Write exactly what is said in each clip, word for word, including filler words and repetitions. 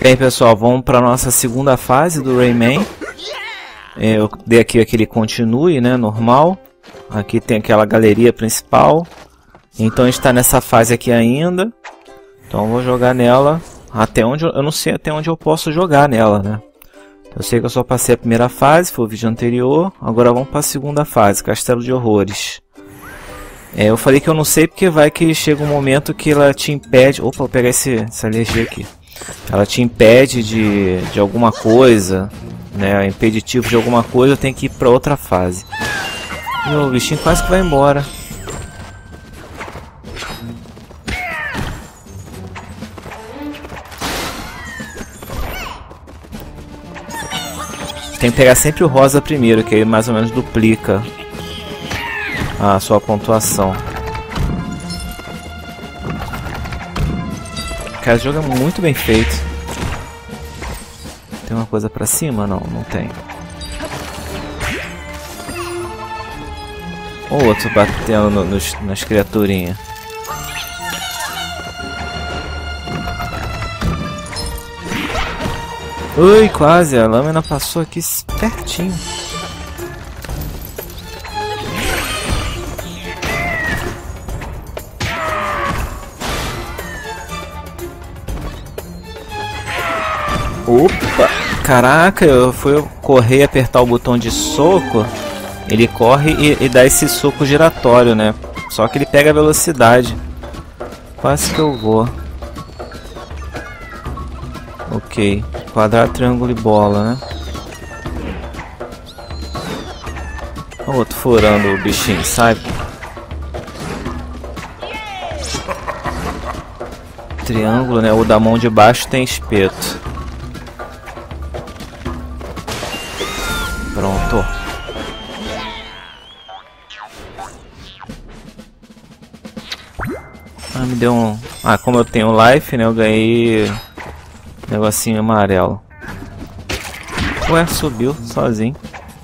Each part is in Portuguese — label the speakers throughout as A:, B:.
A: Bem, pessoal, vamos para nossa segunda fase do Rayman. Eu dei aqui aquele continue, né, normal. Aqui tem aquela galeria principal. Então a gente está nessa fase aqui ainda. Então eu vou jogar nela até onde eu, eu não sei até onde eu posso jogar nela, né? Eu sei que eu só passei a primeira fase, foi o vídeo anterior. Agora vamos para a segunda fase, Castelo de Horrores. É, eu falei que eu não sei porque vai que chega um momento que ela te impede... Opa, vou pegar esse, essa alergia aqui. Ela te impede de, de alguma coisa, né? Impeditivo de alguma coisa, tem que ir para outra fase. E o bichinho quase que vai embora. Tem que pegar sempre o rosa primeiro, que aí mais ou menos duplica a sua pontuação. Cara, o jogo é muito bem feito. Tem uma coisa pra cima? Não, não tem. O outro batendo no, nos, nas criaturinhas. Ui, quase, a lâmina passou aqui pertinho. Opa! Caraca, eu fui correr e apertar o botão de soco. Ele corre e, e dá esse soco giratório, né? Só que ele pega a velocidade. Quase que eu vou. Ok. Quadrado, triângulo e bola, né? O outro furando o bichinho, sai. Triângulo, né? O da mão de baixo tem espeto. Pronto. Ah, me deu um... Ah, como eu tenho life, né? Eu ganhei... Negocinho amarelo. Ué, subiu sozinho.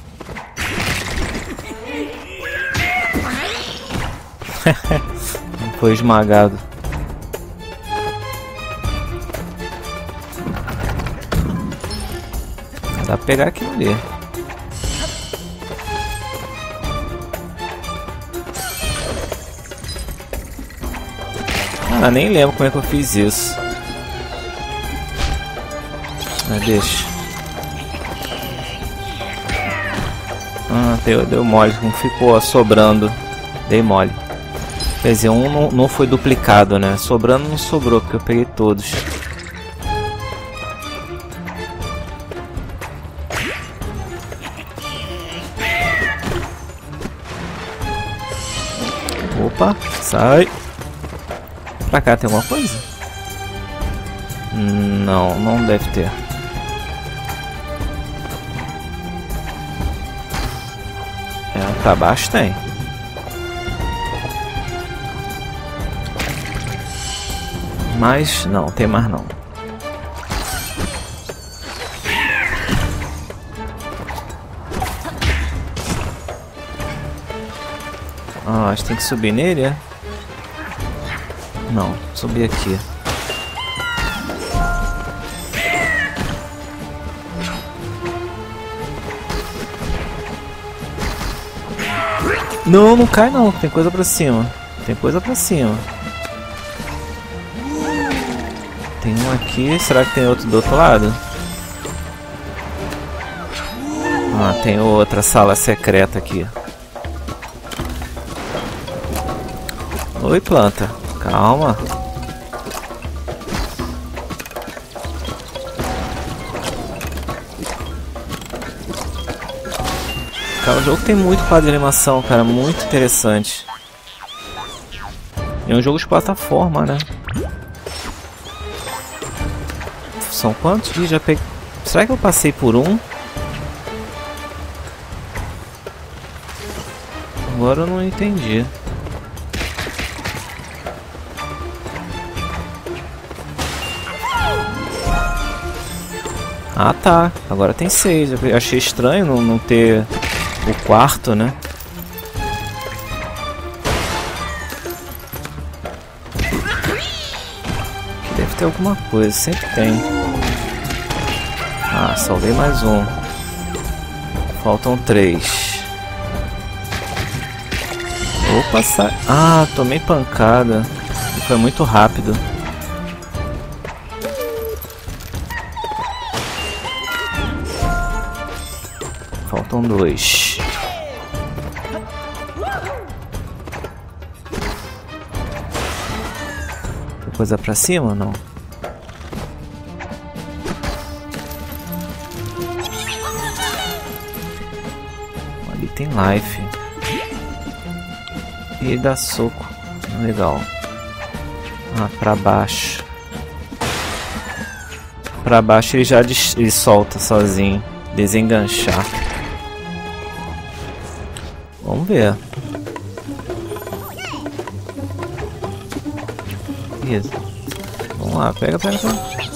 A: Foi esmagado. Dá pra pegar aquilo ali. Ah, nem lembro como é que eu fiz isso. Ah, deixa. Ah, deu, deu mole, não ficou sobrando. Dei mole. Quer dizer, um não, não foi duplicado, né? Sobrando não sobrou, porque eu peguei todos. Opa, sai. Pra cá tem alguma coisa? Não, não deve ter. É, pra baixo tem. Mas não, tem mais não. Ah, acho que tem que subir nele, é? Não, subir aqui. Não, não cai não, tem coisa pra cima. Tem coisa pra cima. Tem um aqui, será que tem outro do outro lado? Ah, tem outra sala secreta aqui. Oi, planta. Calma. Cara, o jogo tem muito quadro de animação, cara, muito interessante. É um jogo de plataforma, né? São quantos dias já peguei? Será que eu passei por um? Agora eu não entendi. Ah tá, agora tem seis. Eu achei estranho não, não ter o quarto, né? Aqui deve ter alguma coisa, sempre tem. Ah, salvei mais um. Faltam três. Opa, sai. Ah, tomei pancada. Foi muito rápido. Faltam dois. Tem coisa pra cima ou não? Ali tem life. E ele dá soco. Legal. Ah, pra baixo. Pra baixo ele já des ele solta sozinho. Desenganchar. Vamos ver. Isso. Vamos lá, pega, pega, pega.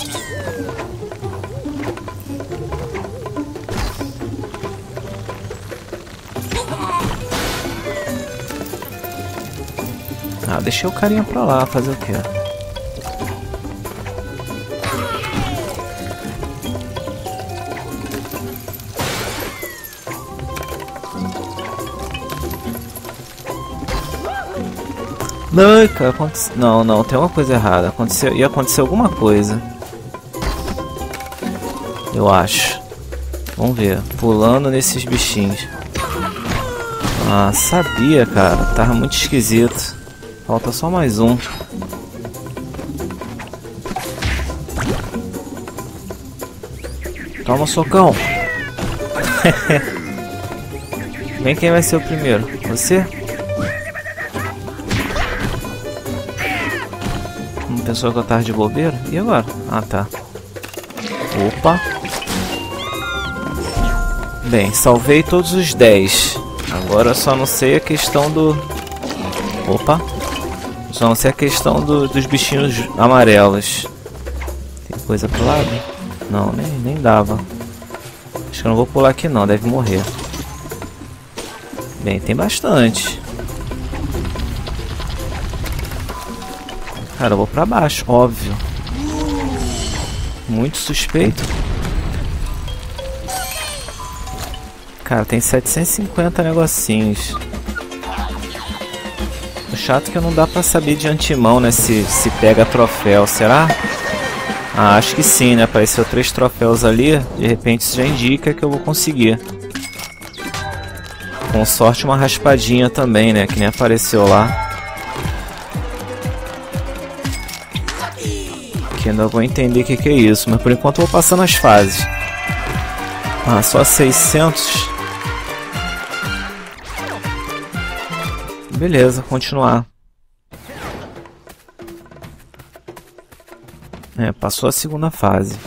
A: Ah, deixei o carinha pra lá, fazer o quê? Não, cara, aconte... não, não, tem uma coisa errada. Aconteceu... Ia acontecer alguma coisa. Eu acho. Vamos ver. Pulando nesses bichinhos. Ah, sabia, cara. Tava muito esquisito. Falta só mais um. Toma um socão. Vem, quem vai ser o primeiro? Você? Não pensou que eu tava de bobeira? E agora? Ah, tá. Opa. Bem, salvei todos os dez. Agora eu só não sei a questão do... Opa. Só não sei a questão do, dos bichinhos amarelos. Tem coisa pro lado? Não, nem, nem dava. Acho que eu não vou pular aqui não, deve morrer. Bem, tem bastante. Cara, eu vou pra baixo, óbvio. Muito suspeito. Cara, tem setecentos e cinquenta negocinhos. O chato é que não dá pra saber de antemão, né, se, se pega troféu, será? Ah, acho que sim, né? Apareceu três troféus ali, de repente isso já indica que eu vou conseguir. Com sorte uma raspadinha também, né, que nem apareceu lá. Que ainda vou entender o que, que é isso, mas por enquanto eu vou passando as fases. Ah, só seiscentos. Beleza, continuar. É, passou a segunda fase.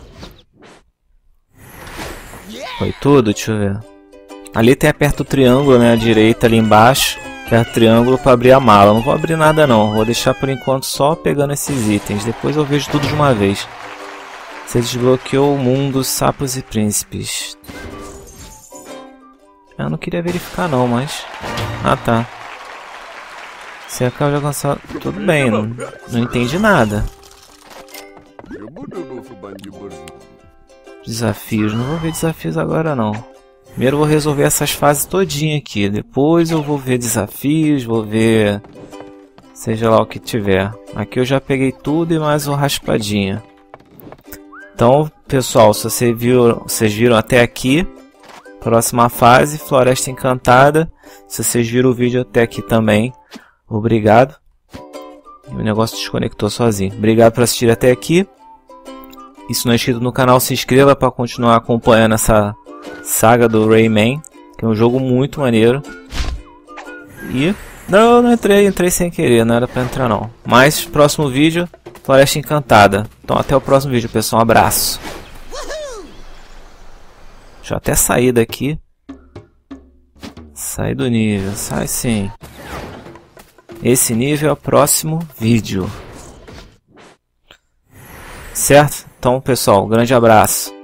A: Foi tudo? Deixa eu ver. Ali tem aperta o triângulo, né? A direita ali embaixo. Aperta o triângulo para abrir a mala. Não vou abrir nada não. Vou deixar por enquanto só pegando esses itens. Depois eu vejo tudo de uma vez. Você desbloqueou o mundo sapos e príncipes. Eu não queria verificar não, mas... Ah, tá. Você acaba de alcançar... Tudo bem, não, não entendi nada. Desafios. Não vou ver desafios agora não. Primeiro eu vou resolver essas fases todinha aqui. Depois eu vou ver desafios, vou ver... Seja lá o que tiver. Aqui eu já peguei tudo e mais uma raspadinha. Então, pessoal, se você viu, vocês viram até aqui, próxima fase, Floresta Encantada. Se vocês viram o vídeo até aqui também, obrigado. O negócio desconectou sozinho. Obrigado por assistir até aqui. E se não é inscrito no canal, se inscreva para continuar acompanhando essa saga do Rayman, que é um jogo muito maneiro. E... Não, não entrei, entrei sem querer, não era para entrar não. Mas, próximo vídeo, Floresta Encantada. Então até o próximo vídeo, pessoal. Um abraço. Deixa eu até sair daqui. Sai do nível, sai sim. Esse nível é o próximo vídeo. Certo? Então, pessoal, um grande abraço.